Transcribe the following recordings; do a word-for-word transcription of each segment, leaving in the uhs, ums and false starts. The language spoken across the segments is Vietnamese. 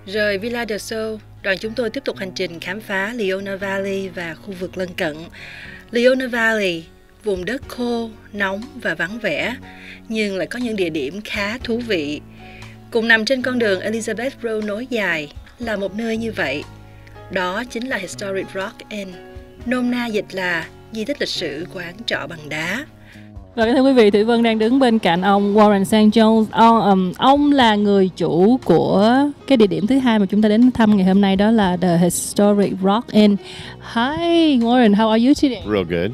Rời Villa de Sceaux, đoàn chúng tôi tiếp tục hành trình khám phá Leona Valley và khu vực lân cận. Leona Valley, vùng đất khô, nóng và vắng vẻ, nhưng lại có những địa điểm khá thú vị. Cùng nằm trên con đường Elizabeth Road nối dài là một nơi như vậy. Đó chính là Historic Rock Inn, nôm na dịch là di tích lịch sử quán trọ bằng đá. Và thưa quý vị, Thủy Vân đang đứng bên cạnh ông Warren Saint Jones. Ông, um, ông là người chủ của cái địa điểm thứ hai mà chúng ta đến thăm ngày hôm nay, đó là The Historic Rock Inn. Hi Warren, how are you today? Real good.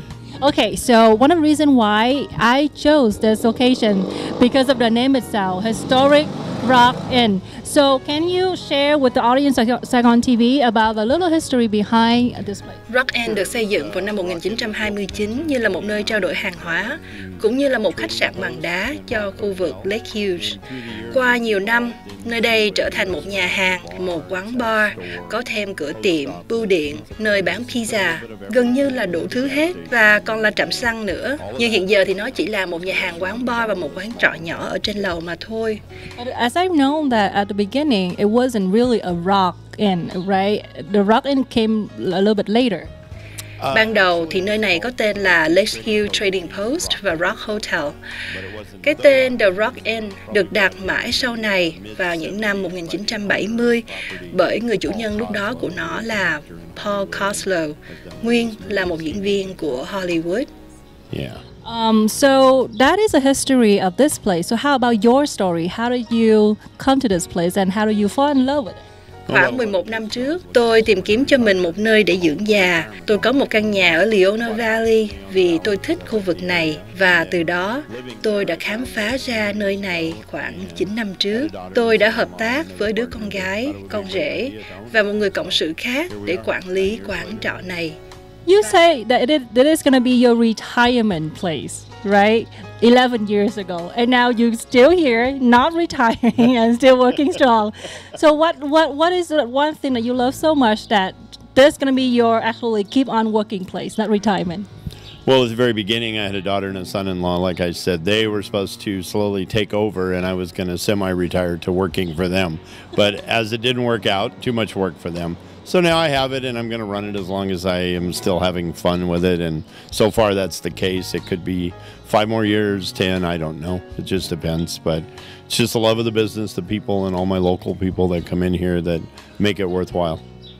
Okay, so one of the reasons why I chose this location because of the name itself, Historic Rock Inn. So can you share with the audience of Saigon ti vi about the little history behind this place? Rock Inn được xây dựng vào năm một nghìn chín trăm hai mươi chín như là một nơi trao đổi hàng hóa, cũng như là một khách sạn bằng đá cho khu vực Lake Hughes. Qua nhiều năm, nơi đây trở thành một nhà hàng, một quán bar, có thêm cửa tiệm, bưu điện, nơi bán pizza, gần như là đủ thứ hết, và còn là trạm xăng nữa. Nhưng hiện giờ thì nó chỉ là một nhà hàng quán bar và một quán trọ nhỏ ở trên lầu mà thôi. As I've known that at the beginning, it wasn't really a rock inn, right? The rock inn came a little bit later. Ban đầu thì nơi này có tên là Lake Hughes Trading Post và Rock Hotel. Cái tên The Rock Inn được đặt mãi sau này vào những năm một nghìn chín trăm bảy mươi bởi người chủ nhân lúc đó của nó là Paul Coslow, nguyên là một diễn viên của Hollywood. Yeah. Um, so that is a history of this place. So how about your story? How did you come to this place and how did you fall in love with it? Khoảng mười một năm trước, tôi tìm kiếm cho mình một nơi để dưỡng già. Tôi có một căn nhà ở Leona Valley vì tôi thích khu vực này, và từ đó tôi đã khám phá ra nơi này khoảng chín năm trước. Tôi đã hợp tác với đứa con gái, con rể và một người cộng sự khác để quản lý quán trọ này. You say that it is, that is going to be your retirement place, right? eleven years ago, and now you're still here, not retiring and still working strong. So what what what is the one thing that you love so much that this going to be your actually keep on working place, not retirement? Well, at the very beginning, I had a daughter and a son-in-law. Like I said, they were supposed to slowly take over, and I was going to semi-retire to working for them. But as it didn't work out, too much work for them. So now I have it, and I'm going to run it as long as I am still having fun with it. And so far, that's the case. It could be five more years, ten, I don't know. It just depends. But it's just the love of the business, the people, and all my local people that come in here that make it worthwhile.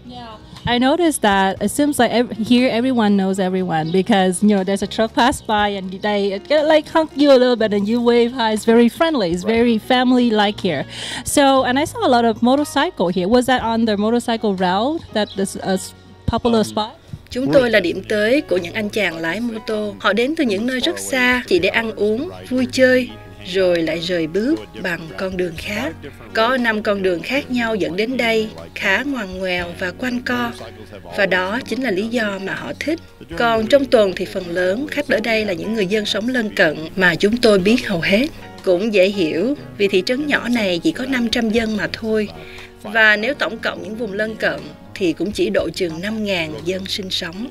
I noticed that it seems like ev- here everyone knows everyone because, you know, there's a truck pass by and they uh, like hug you a little bit and you wave hi. It's very friendly. It's very family-like here. So, and I saw a lot of motorcycle here. Was that on the motorcycle route that is a popular spot? Chúng tôi là điểm tới của những anh chàng lái mô tô. Họ đến từ những nơi rất xa chỉ để ăn uống, vui chơi, rồi lại rời bước bằng con đường khác. Có năm con đường khác nhau dẫn đến đây, khá ngoằn ngoèo và quanh co. Và đó chính là lý do mà họ thích. Còn trong tuần thì phần lớn khách ở đây là những người dân sống lân cận mà chúng tôi biết hầu hết. Cũng dễ hiểu vì thị trấn nhỏ này chỉ có năm trăm dân mà thôi. Và nếu tổng cộng những vùng lân cận thì cũng chỉ độ chừng năm nghìn dân sinh sống.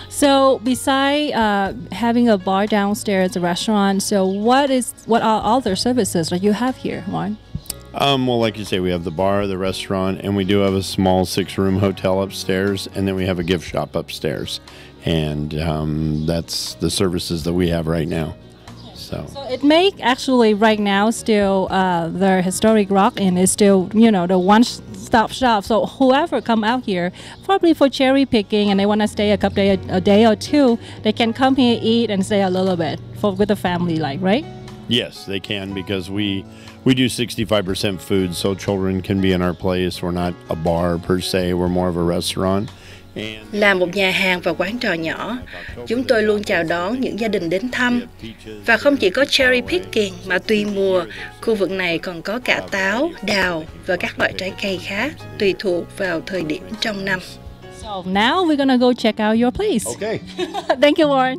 So besides uh, having a bar downstairs, a restaurant, so what is what are other services that you have here, Juan? Um, well, like you say, we have the bar, the restaurant, and we do have a small six-room hotel upstairs, and then we have a gift shop upstairs. And um, that's the services that we have right now. So, so it make actually right now still uh, the Historic Rock Inn is still, you know, the one-stop shop. So whoever come out here, probably for cherry picking, and they want to stay a couple day, a day or two, they can come here, eat, and stay a little bit for with the family, like, right? Yes, they can because we we do sixty-five percent food, so children can be in our place. We're not a bar per se. We're more of a restaurant. Là một nhà hàng và quán trò nhỏ, chúng tôi luôn chào đón những gia đình đến thăm. Và không chỉ có cherry picking mà tùy mùa, khu vực này còn có cả táo, đào và các loại trái cây khác, tùy thuộc vào thời điểm trong năm. So now we're gonna go check out your place. Okay. Thank you, Warren.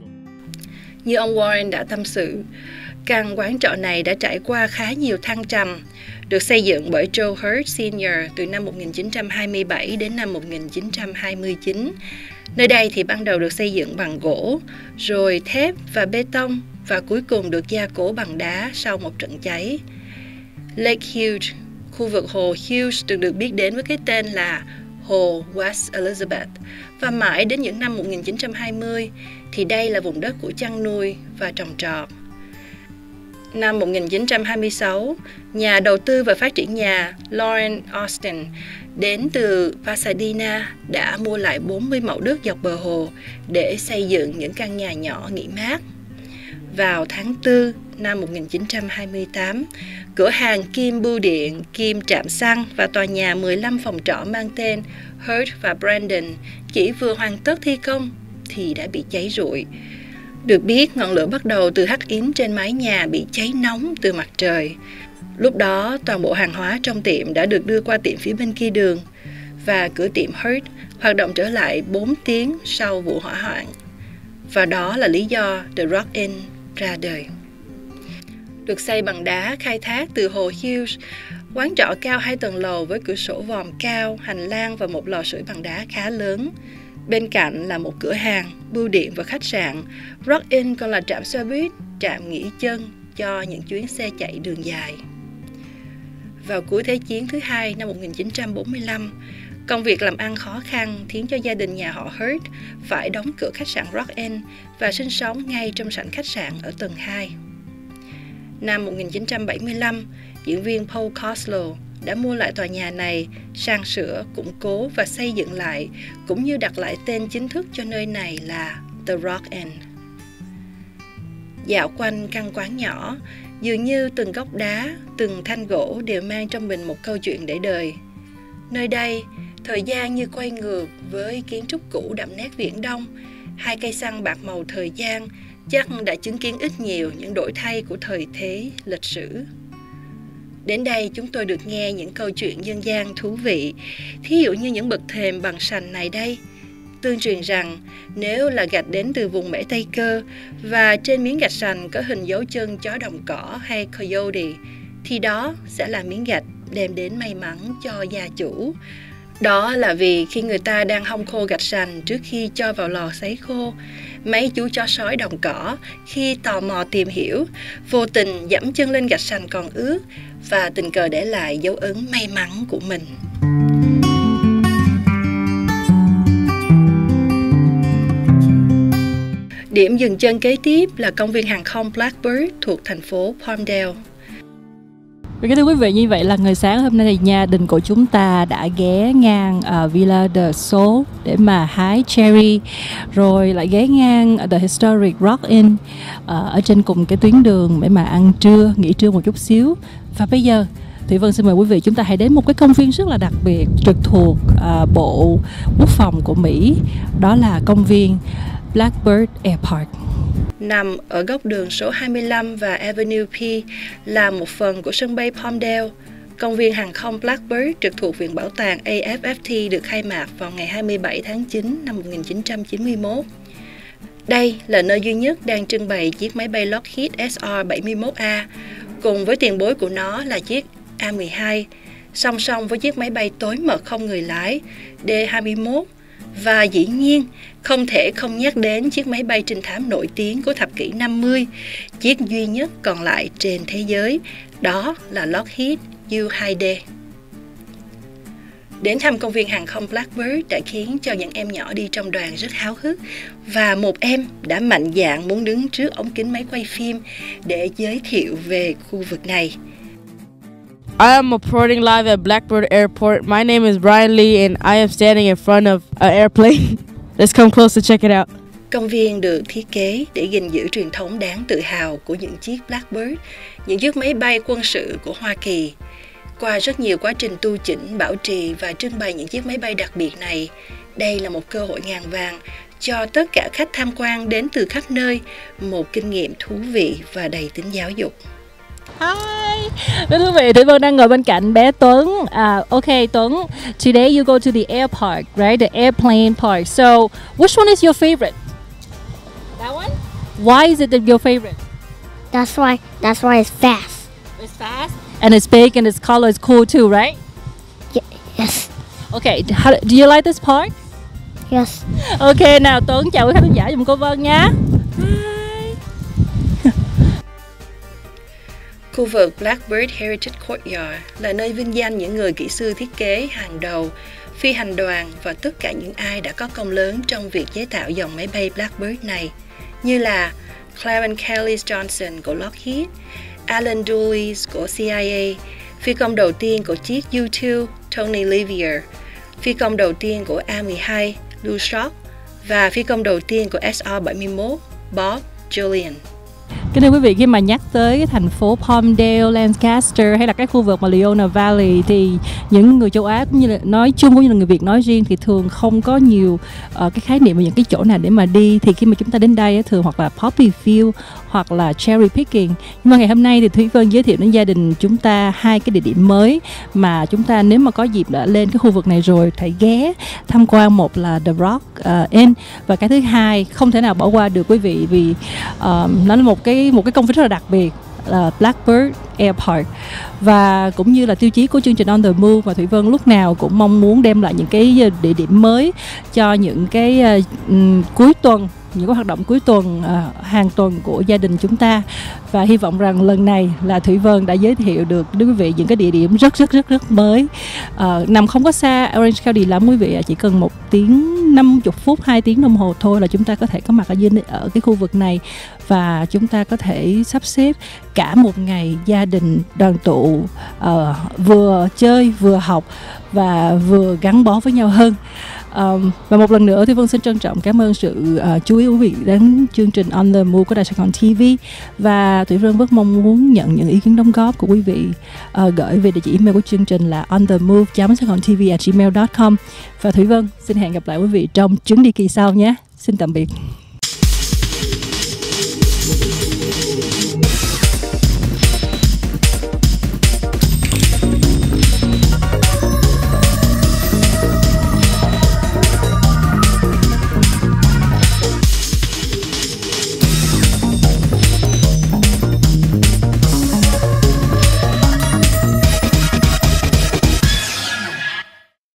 Như ông Warren đã tâm sự, căn quán trọ này đã trải qua khá nhiều thăng trầm, được xây dựng bởi Joe Hurt Senior từ năm một nghìn chín trăm hai mươi bảy đến năm một nghìn chín trăm hai mươi chín. Nơi đây thì ban đầu được xây dựng bằng gỗ, rồi thép và bê tông, và cuối cùng được gia cố bằng đá sau một trận cháy. Lake Hughes, khu vực hồ Hughes từng được biết đến với cái tên là hồ West Elizabeth, và mãi đến những năm một nghìn chín trăm hai mươi thì đây là vùng đất của chăn nuôi và trồng trọt. Năm một nghìn chín trăm hai mươi sáu, nhà đầu tư và phát triển nhà Lauren Austin đến từ Pasadena đã mua lại bốn mươi mẫu đất dọc bờ hồ để xây dựng những căn nhà nhỏ nghỉ mát. Vào tháng tư năm một nghìn chín trăm hai mươi tám, cửa hàng kim bưu điện, kim trạm xăng và tòa nhà mười lăm phòng trọ mang tên Hurt và Brandon chỉ vừa hoàn tất thi công thì đã bị cháy rụi. Được biết, ngọn lửa bắt đầu từ hắt yếm trên mái nhà bị cháy nóng từ mặt trời. Lúc đó, toàn bộ hàng hóa trong tiệm đã được đưa qua tiệm phía bên kia đường, và cửa tiệm Hurt hoạt động trở lại bốn tiếng sau vụ hỏa hoạn. Và đó là lý do The Rock Inn ra đời. Được xây bằng đá khai thác từ hồ Hughes, quán trọ cao hai tầng lầu với cửa sổ vòm cao, hành lang và một lò sưởi bằng đá khá lớn. Bên cạnh là một cửa hàng, bưu điện và khách sạn. Rock Inn còn là trạm xe buýt, trạm nghỉ chân cho những chuyến xe chạy đường dài. Vào cuối Thế chiến thứ hai năm một nghìn chín trăm bốn mươi lăm, công việc làm ăn khó khăn khiến cho gia đình nhà họ Hurt phải đóng cửa khách sạn Rock Inn và sinh sống ngay trong sảnh khách sạn ở tầng hai. Năm một nghìn chín trăm bảy mươi lăm, diễn viên Paul Coslow đã mua lại tòa nhà này, sang sửa, củng cố và xây dựng lại, cũng như đặt lại tên chính thức cho nơi này là The Rock Inn. Dạo quanh căn quán nhỏ, dường như từng góc đá, từng thanh gỗ đều mang trong mình một câu chuyện để đời. Nơi đây, thời gian như quay ngược với kiến trúc cũ đậm nét Viễn Đông, hai cây xăng bạc màu thời gian chắc đã chứng kiến ít nhiều những đổi thay của thời thế lịch sử. Đến đây chúng tôi được nghe những câu chuyện dân gian thú vị, thí dụ như những bậc thềm bằng sành này đây. Tương truyền rằng nếu là gạch đến từ vùng Mễ Tây Cơ và trên miếng gạch sành có hình dấu chân chó đồng cỏ hay coyote, thì đó sẽ là miếng gạch đem đến may mắn cho gia chủ. Đó là vì khi người ta đang hong khô gạch sành trước khi cho vào lò sấy khô, mấy chú chó sói đồng cỏ khi tò mò tìm hiểu, vô tình dẫm chân lên gạch sành còn ướt và tình cờ để lại dấu ấn may mắn của mình. Điểm dừng chân kế tiếp là công viên hàng không Blackbird thuộc thành phố Palmdale. Và thưa quý vị, như vậy là người sáng hôm nay thì gia đình của chúng ta đã ghé ngang uh, Villa de Sol để mà hái cherry, rồi lại ghé ngang The Historic Rock Inn uh, ở trên cùng cái tuyến đường để mà ăn trưa, nghỉ trưa một chút xíu. Và bây giờ Thủy Vân xin mời quý vị chúng ta hãy đến một cái công viên rất là đặc biệt trực thuộc uh, Bộ Quốc phòng của Mỹ, đó là công viên Blackbird Airpark. Nằm ở góc đường số hai mươi lăm và Avenue P, là một phần của sân bay Palmdale. Công viên hàng không Blackbird trực thuộc Viện Bảo tàng A F F T được khai mạc vào ngày hai mươi bảy tháng chín năm một nghìn chín trăm chín mươi mốt. Đây là nơi duy nhất đang trưng bày chiếc máy bay Lockheed S R bảy mươi mốt A, cùng với tiền bối của nó là chiếc A mười hai, song song với chiếc máy bay tối mật không người lái D hai mươi mốt. Và dĩ nhiên, không thể không nhắc đến chiếc máy bay trinh thám nổi tiếng của thập kỷ năm mươi, chiếc duy nhất còn lại trên thế giới, đó là Lockheed U hai D. Đến thăm công viên hàng không Blackbird đã khiến cho những em nhỏ đi trong đoàn rất háo hức, và một em đã mạnh dạn muốn đứng trước ống kính máy quay phim để giới thiệu về khu vực này. I am reporting live at Blackbird Airport. My name is Brian Lee and I am standing in front of an airplane. Let's come close to check it out. Công viên được thiết kế để gìn giữ truyền thống đáng tự hào của những chiếc Blackbird, những chiếc máy bay quân sự của Hoa Kỳ. Qua rất nhiều quá trình tu chỉnh, bảo trì và trưng bày những chiếc máy bay đặc biệt này, đây là một cơ hội ngàn vàng cho tất cả khách tham quan đến từ khắp nơi, một kinh nghiệm thú vị và đầy tính giáo dục. Hi, thưa quý vị, Thủy Vân đang ngồi bên cạnh bé Tuấn. Uh, okay, Tuấn, today you go to the air park, right? The airplane park. So, which one is your favorite? That one? Why is it your favorite? That's why. That's why it's fast. It's fast and it's big and its color is cool too, right? Y- yes. Okay, how, do you like this park? Yes. Okay, nào Tuấn chào quý khán giả giùm cô Vân nha. Khu vực Blackbird Heritage Courtyard là nơi vinh danh những người kỹ sư thiết kế hàng đầu, phi hành đoàn và tất cả những ai đã có công lớn trong việc chế tạo dòng máy bay Blackbird này, như là Clarence Kelly Johnson của Lockheed, Alan Dulles của C I A, phi công đầu tiên của chiếc U hai Tony Livier, phi công đầu tiên của A mười hai Lou Shock và phi công đầu tiên của S R bảy mươi mốt Bob Julian. Kính thưa quý vị, khi mà nhắc tới cái thành phố Palmdale, Lancaster hay là cái khu vực mà Leona Valley thì những người châu Á cũng như là nói chung cũng như là người Việt nói riêng thì thường không có nhiều uh, cái khái niệm về những cái chỗ nào để mà đi. Thì khi mà chúng ta đến đây thường hoặc là Poppy Field hoặc là Cherry Picking. Nhưng mà ngày hôm nay thì Thúy Vân giới thiệu đến gia đình chúng ta hai cái địa điểm mới mà chúng ta nếu mà có dịp đã lên cái khu vực này rồi phải ghé tham quan. Một là The Rock uh, Inn và cái thứ hai không thể nào bỏ qua được quý vị vì uh, nó là một cái một cái công viên rất là đặc biệt là Blackbird Airpark và cũng như là tiêu chí của chương trình On The Move và Thủy Vân lúc nào cũng mong muốn đem lại những cái địa điểm mới cho những cái uh, cuối tuần, những cái hoạt động cuối tuần, uh, hàng tuần của gia đình chúng ta. Và hy vọng rằng lần này là Thủy Vân đã giới thiệu được đến quý vị những cái địa điểm rất rất rất rất mới, uh, nằm không có xa Orange County lắm quý vị ạ, chỉ cần một tiếng năm mươi phút, hai tiếng đồng hồ thôi là chúng ta có thể có mặt ở trên ở cái khu vực này và chúng ta có thể sắp xếp cả một ngày gia đình đoàn tụ, uh, vừa chơi vừa học và vừa gắn bó với nhau hơn. Um, và một lần nữa thì Vân xin trân trọng cảm ơn sự uh, chú ý của quý vị đến chương trình On The Move của Đài Sài Gòn ti vi và Thủy Vân rất mong muốn nhận những ý kiến đóng góp của quý vị uh, gửi về địa chỉ email của chương trình là onthemove chấm saigontv a gmail chấm com và Thủy Vân xin hẹn gặp lại quý vị trong chuyến đi kỳ sau nhé. Xin tạm biệt.